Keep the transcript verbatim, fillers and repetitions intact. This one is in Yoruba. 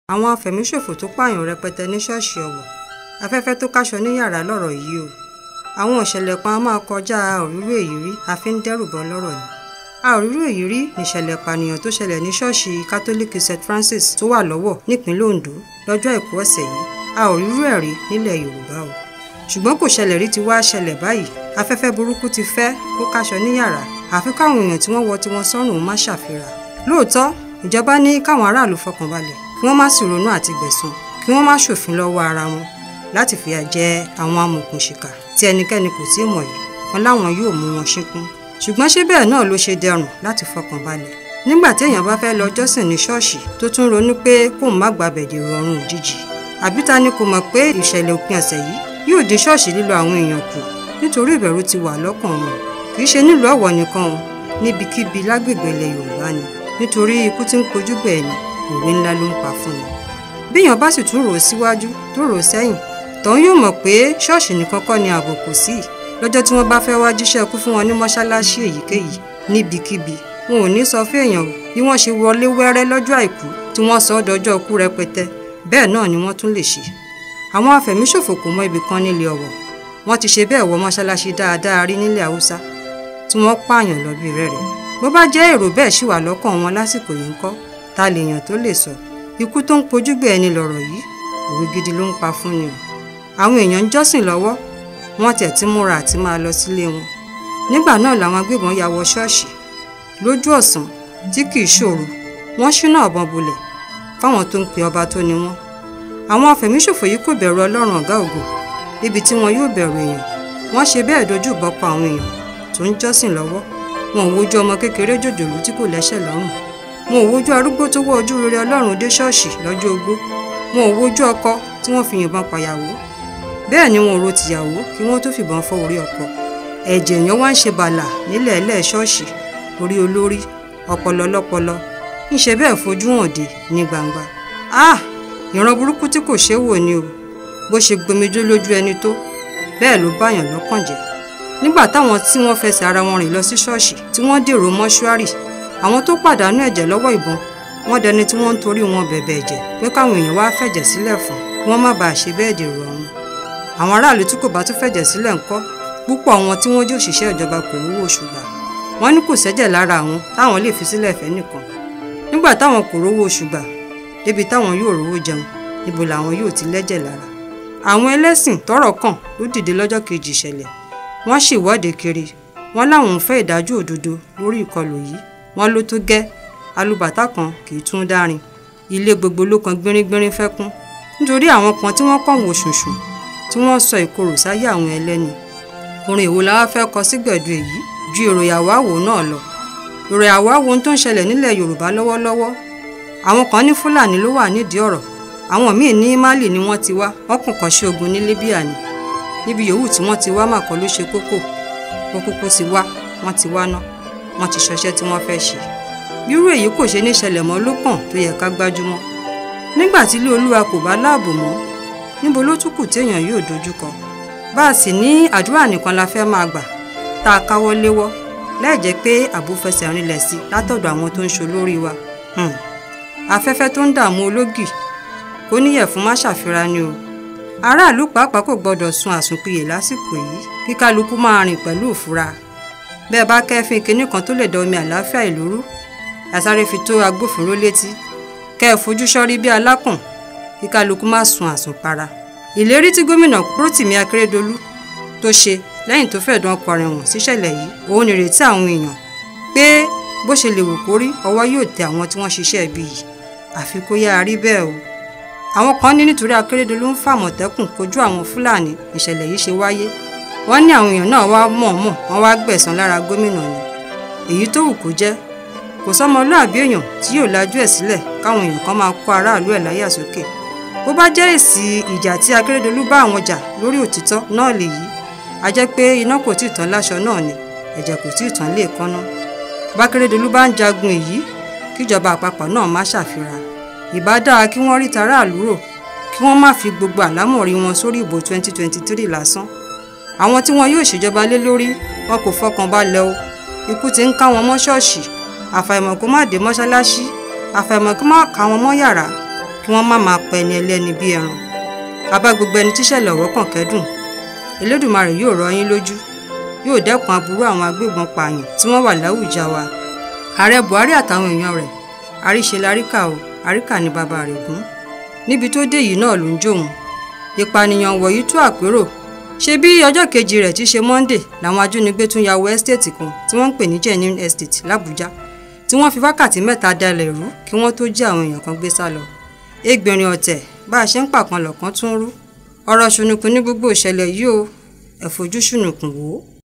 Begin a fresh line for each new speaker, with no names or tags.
Awon Afemisofo tó pààyàn rẹpẹtẹ ní Soosi Owo. Afẹ́fẹ́ tó Kaso ní Yaara lọ́rọ̀ yìí o. Àwọn ìṣẹ̀lẹ̀ kan a máa kọjá òríró èyí rí, a fi ń dẹ́rùbọ lọ́rọ̀ ni. A òríró èyí rí níṣẹ̀lẹ̀ ìpànìyàn tó ṣẹlẹ̀ ní ṣọ́ọ̀ṣì Kátólíìkì Saint Francis tó wà lọ́wọ́ nípínlẹ̀ Ondo lọ́jọ́ Àìkú ọ̀sẹ̀ yìí. A òríró ẹ̀ rí nílẹ̀ Yorùbá o. Ṣùgbọ́n kò ṣẹlẹ̀ rí ti wá ṣẹlẹ̀ báyìí. Afẹ́fẹ́ burúkú ti fẹ́ kó Kaso ní Yaara. Àfi káwọn èèyàn tí wọ́n wọ tí wọ́n sọ́rùn má ṣàfihàn. Lóòótọ́, ìjọba ní káwọn aráàlú fọkànbalẹ̀ kí wọ́n má sì ronú àti gbẹ̀san, kí wọ́n má ṣòfin lọ́wọ́ ara wọn láti fìyà jẹ àwọn amòòkùnṣìkà tí ẹnikẹ́ni kò tíì mọ̀ yìí, wọn láwọn yóò mú wọn ṣínkún. Ṣùgbọ́n ṣé bẹ́ẹ̀ náà ló ṣe dẹrùn láti fọkànbalẹ̀ nígbà tí èèyàn bá fẹ́ lọ jọ́sìn ní ṣọ́ọ̀ṣì tó tún ronú pé kóun má gbàbẹ̀dẹ̀ rọrùn òjijì? Àbí ta ni kò mọ̀ pé ìṣẹ̀lẹ̀ òpin ọ̀sẹ̀ yìí yóò dín ṣọ́ọ̀ṣì lílọ àwọn èèyàn kù nítorí ìbẹ̀rù ti wà lọ́kàn wọn. Kì í ṣe nílùú Ọ̀wọ̀ nìkan o, níbikíbi lágbègbè ilẹ̀ Yorùbá ni, nítorí ikú tí ń kojú bẹ́ẹ̀ ni òwe ńlá ló ń pa fún ni. Bíyàn bá sì tún rò ó síwájú tó rò ó sẹ́yìn, tòun yóò mọ̀ pé ṣọ́ọ̀ṣì nìkan kọ́ ni ààbò kò sí. Lọ́jọ́ tí wọ́n bá fẹ́ wá jíṣẹ́ kú fún wọn ní mọ́ṣáláṣí èyíkéyìí níbikíbi, wọn ò ní sọ fún èèyàn bí wọ́n ṣe wọlé wẹ́rẹ́ lọ́jọ́ Àìkú tí wọ́n sọ ọ́ dọjọ́ ikú rẹpẹtẹ, bẹ́ẹ̀ náà ni wọ́n tún lè ṣe. Àwọn Afẹ̀míṣòfò kò mọ ibì kan nílẹ̀ Ọ̀wọ̀. Wọ́n ti ṣe bẹ́ẹ̀ wọ mọ́ṣáláṣí dáadáa rí nílẹ̀ Haúsá tí wọ́n pààyàn lọ bí rẹ́rẹ́. Bó bá jẹ́ èrò bẹ́ẹ̀ ṣì wà lọ́kàn wọn lásìkò yìí ńkọ́, ta lèèyàn tó lè sọ? Ikú tó ń pojú gbé ẹni lọ̀rọ̀ yìí, òwe gidi ló ń pa fún ni o. Àwọn èèyàn ń jọ́sìn lọ́wọ́, wọ́n tiẹ̀ ti múra àti máa lọ sílé wọn. Nígbà náà làwọn agbébọn ya wọ ṣọ́ọ̀ṣì lójú ọ̀sán tí kì í ṣòro, wọ́n ṣínà ọ̀bọ̀n bolẹ̀ fáwọn tó ń pe ọba tó ni wọ́n. Àwọn Afẹ̀míṣòfò yìí kò bẹ̀rù Ọlọ́run ọ̀gá ògo ibi tí wọn yóò bẹ̀rù èèyàn. Wọ́n ṣe bẹ́ẹ̀ dojú ìbọn pa àwọn èèyàn tó ń jọ́sìn lọ́wọ́. Wọn ò wojú ọmọ kékeré jòjòló tí kò lẹ́sẹ̀ lọ́rùn. Wọn ò wojú arúgbó tó wọ ojú rere Ọlọ́run dé ṣọ́ọ̀ṣì lọ́jọ́ ogbó. Wọn ò wojú ọkọ tí wọ́n fi yìnbọn pàyàwó. Bẹ́ẹ̀ ni wọn ò ro tìyàwó kí wọ́n tó fìbọn fọ́ orí ọkọ. Ẹ̀jẹ̀ èèyàn wá ń ṣe bàlà nílẹ̀ ẹlẹ́ ṣọ́ọ̀ṣì, orí olórí, ọpọlọ lọ́pọlọ. Ńṣe bẹ́ẹ̀ fojú hàn dé ní gbangba. Ah! Ìran burúkú tí kò ṣeé wò ni o. Bó ṣe gbomijó lójú ẹni tó, bẹ́ẹ̀ ló báyàn lọ́kàn jẹ́. Nígbà táwọn tí wọ́n fẹsẹ̀ ara wọn rìn lọ sí ṣọ́ọ̀ṣì tí wọ́n dèrò mọ́ṣúárì, àwọn tó pàdánù ẹ̀jẹ̀ lọ́wọ́ ìbọn, wọ́n dẹni tí wọ́n ń torí wọn bẹ̀bẹ̀ ẹ̀jẹ̀ pé káwọn èèyàn wá fẹ̀jẹ̀ sílẹ̀ fún kí wọ́n má bàa ṣe bẹ́ẹ̀ dèrò ọ̀run. Àwọn aráàlú tí kò bá tún fẹ̀jẹ̀ sílẹ̀ ńkọ́? Púpọ̀ àwọn tí wọ́n jẹ́ òṣìṣẹ́ ìjọba kò rówó oṣù gbà. Wọ́n ní kò sẹ́jẹ̀ lára àwọn táwọn lè fi sílẹ̀ fẹ́ nìkan. Nígbà táwọn kò rówó oṣù gbà débi táwọn yóò rówó jẹun, níbo làwọn yóò ti lẹ́jẹ̀ lára? Àwọn ẹlẹ́sìn tọ́rọ̀ kàn ló dìde lọ́jọ́ kejì ìṣẹ̀lẹ̀. Wọ́n ṣèwọ́de kiri. Wọ́n láwọn ń fẹ́ ìdájọ́ òdodo lórí ìkọlù yìí. Wọ́n ló tó gẹ́, alùbàtà kan kì í tún dárin. Ilé gbogbo ló kan gbérígbérín fẹ́ kún nítorí àwọn kan tí wọ́n kàn wò ṣùnṣùn tí wọ́n sọ ìkorò sáyé àwọn ẹlẹ́ni. Orin èwo la wá fẹ́ kọ sí gbẹ̀du èyí ju ìròyìn àwáwò náà lọ. Ìròyìn àwáwò ohun tó ń ṣẹlẹ̀ nílẹ̀ Yorùbá lọ́wọ́lọ́wọ́. Àwọn kan ní Fúlàní ló wà nídìí ọ̀rọ̀. Àwọn míì ní Málì ni wọ́n ti wá, wọ́n kàn kàn ṣe ogun ní Líbíà ni. Níbi yòówù tí wọ́n ti wá mà kọ́ ló ṣe kókó. Wọ́n kúkú ti wá, wọ́n ti wá ná, wọ́n ti ṣọṣẹ́ tí wọ́n fẹ́ ṣe. Bírú èyí kò ṣe ní ṣẹlẹ̀ mọ́ ló kàn tó yẹ ká gbájúmọ́. Nígbà tí ilé Olúwa kò bá láàbò mọ́, níbo ló tún kù téèyàn yóò dojúkọ? Bá a sì ní àdúrà nìkan la fẹ́ máa gbà tá a káwọ́ léwọ́ láìjẹ́ pé àbò fẹsẹ̀ rinlẹ̀ sí látọ̀dọ̀ àwọn tó ń ṣolórí wa. Hmm. Afẹ́fẹ́ tó ń dààmú ológì kó níyẹ̀fun má ṣàfihàn ni o. Aráàlú pàápàá kò gbọdọ̀ sun àsùnpìyè lásìkò yìí kí kálukú máa rìn pẹ̀lú ìfura. Bẹ́ẹ̀ bá kẹ́fín kinní kan tó lè da omi àlàáfíà ìlú rú, àsáré fi tó agbófinró létí. Kẹ́ ẹ fojú sọ́rí bí alákùn kí kálukú má sun àsùnpara. Ìlérí tí gómìnà Rótìmí Akérédolú tó ṣe lẹ́yìn tó fẹ̀dùn ọkọ̀ rẹ̀ wọ̀n síṣẹ̀lẹ̀ yìí, òun nìrètí àwọn èèyàn pé bó ṣe lè wò kórí ọwọ́ yóò tẹ àwọn tí wọ́n ṣiṣẹ́ ibi yìí. Àfi kó yáa rí bẹ́ẹ̀ o. Àwọn kan ní nítorí Akérédolú ń fàmọ̀tẹ́kùn kojú àwọn Fúlàní ìṣẹ̀lẹ̀ yìí ṣe wáyé. Wọ́n ní àwọn èèyàn náà wá mọ̀ọ́mọ̀ wọ́n wá gbẹ̀san lára gómìnà ni. Èyí tó wù kó jẹ́, kò sọ́mọlúàbí èèyàn tí yóò lajú ẹ̀ sílẹ̀ káwọn èèyàn kan máa kó aráàlú ẹ̀ láyà sókè. Bó bá jẹ́ èsì ìjà tí Akérédolú bá àwọn jà lórí òtítọ́ náà lèyí, a jẹ́ pé iná kò tíì tán láṣọ náà ni, ẹ̀jẹ̀ kò tíì tán lè kánná. Bá Akérédolú bá ń jagun èyí, kíjọba àpapọ̀ náà má ṣàfihàn. Ìbá dáa kí wọ́n rí taráàlú rò, kí wọ́n má fi gbogbo àlámọ̀rí wọn sórí ìbò twenty twenty-three lásán. Àwọn tí wọn yóò ṣèjọba lé lórí wọn kò fọkàn balẹ̀ o. Ikú ti ń ká wọn mọ́ ṣọ́ọ̀ṣì, àfàìmọ̀ kó má dé mọ́ṣáláṣí, àfàìmọ̀ kó má ká wọn mọ́ yàrá, kí wọ́n má máa pa ẹni ẹlẹ́ni bí ẹran. Àbá gbogbo ẹni tíṣẹ̀lẹ̀ ọ̀rọ̀ kàn kẹ́dùn. Elédùmarè yóò rọ yín lójú, yóò dẹ́kun aburú àwọn agbébọn pààyàn tí wọ́n wà láwùjọ wa. Ààrẹ Buhari àtàwọn èèyàn rẹ̀, àríṣe láríkà o, àríkà ni bàbá rẹ̀ gún. Níbi tó dé yìí náà ló ń jóun. Ìpànìyàn wọ̀nyí tó àpérò. Ṣé bí ọjọ́ kejì rẹ̀ ti ṣe Monday làwọn ajínigbé tún ya wọ ẹ́stéètì kan tí wọ́n ń pè ní Genuine Estate l'Àbújá, tí wọ́n fi wákàtí mẹ́ta dalẹ̀ rú kí wọ́n tó jí àwọn èèyàn kan gbé sá lọ. Ẹgbẹ̀rin ọ̀tẹ̀ bá a ṣe ń pàkan lọ̀kan tún rú. Ọ̀rọ̀ ṣùnùkùn ní gbogbo ìṣẹ̀lẹ̀ yìí o, ẹ fojú ṣùnùkùn wò ó.